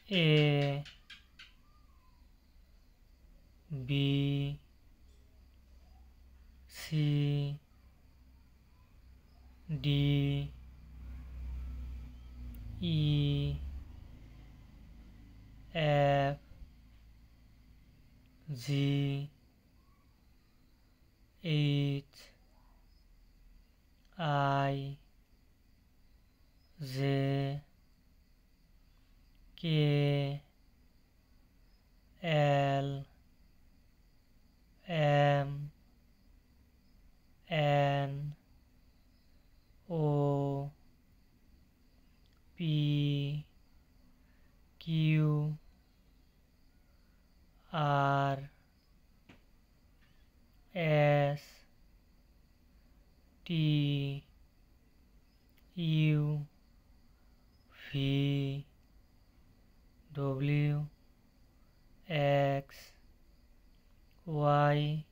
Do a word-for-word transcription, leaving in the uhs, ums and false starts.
A B C D E F G H I J K L M N O P Q R S T U V W X Y